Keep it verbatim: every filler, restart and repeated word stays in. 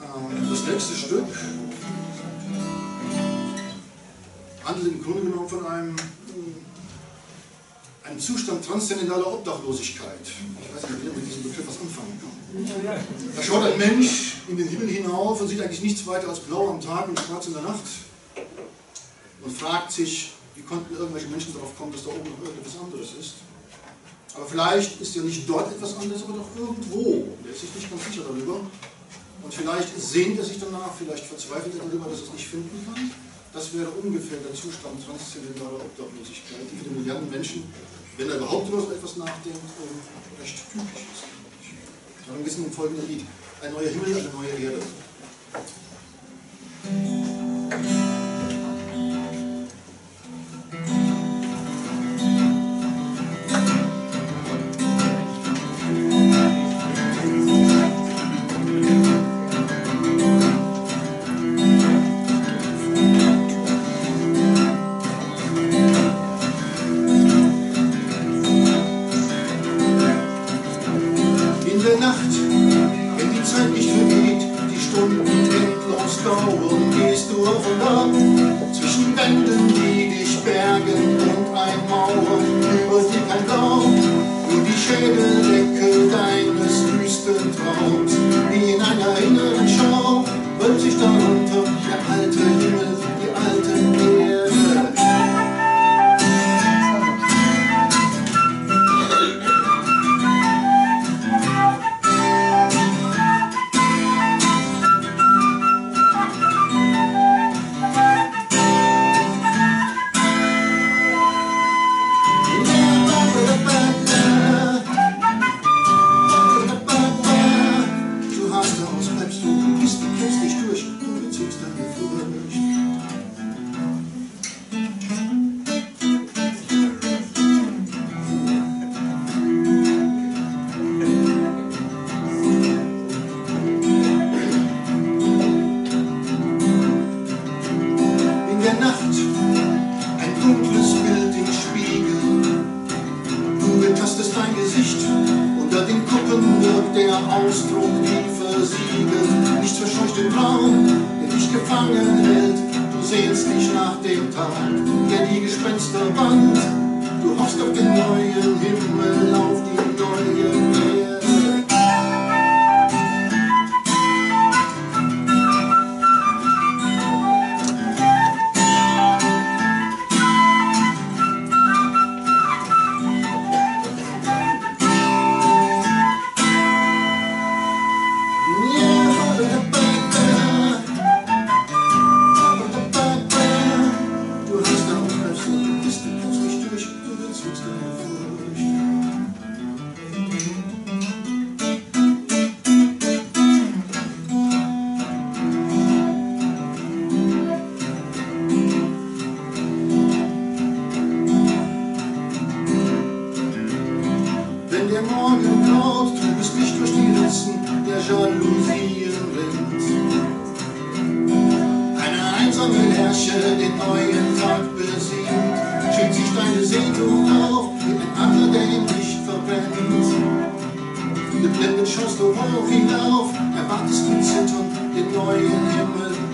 Das nächste Stück handelt im Grunde genommen von einem, einem Zustand transzendentaler Obdachlosigkeit. Ich weiß nicht, wie man mit diesem Begriff was anfangen kann. Da schaut ein Mensch in den Himmel hinauf und sieht eigentlich nichts weiter als blau am Tag und schwarz in der Nacht und fragt sich, wie konnten irgendwelche Menschen darauf kommen, dass da oben noch irgendetwas anderes ist. Aber vielleicht ist ja nicht dort etwas anderes, aber doch irgendwo. Er ist sich nicht ganz sicher darüber. Und vielleicht sehnt er sich danach, vielleicht verzweifelt er darüber, dass er es nicht finden kann. Das wäre ungefähr der Zustand transzendentaler Obdachlosigkeit, die für die Milliarden Menschen, wenn er überhaupt über so etwas nachdenkt, recht typisch ist. Darum geht es im folgenden Lied. Ein neuer Himmel, eine neue Erde. Geblendet schaust du hoch hinauf, erwartest mit Zittern den neuen Himmel